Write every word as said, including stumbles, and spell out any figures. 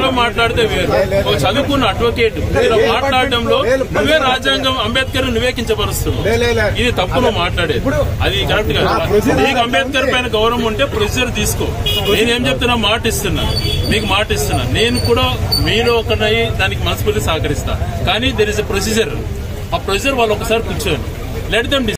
నువ్వు మాట్లాడితే వేరు. ఒక చదువుకున్న అడ్వకేట్ ఇలా మాట్లాడడంలో నువ్వే రాజ్యాంగం అంబేద్కర్ నువ్వే కించపరుస్తున్నావు. ఇది తప్పు నువ్వు మాట్లాడేది, అది కరెక్ట్ కాదు. నీకు అంబేద్కర్ పైన గౌరవం ఉంటే ప్రొసీజర్ తీసుకో. నేనేం చెప్తున్నా, మాట ఇస్తున్నా, మీకు మాట ఇస్తున్నా. నేను కూడా మీరు ఒకనై దానికి మనస్ఫూర్తి సహకరిస్తా. కానీ దెర్ ఇస్ ఎ ప్రొసీజర్. ఆ ప్రొసీజర్ వాళ్ళు ఒకసారి కూర్చోండి, లెట్ దెమ్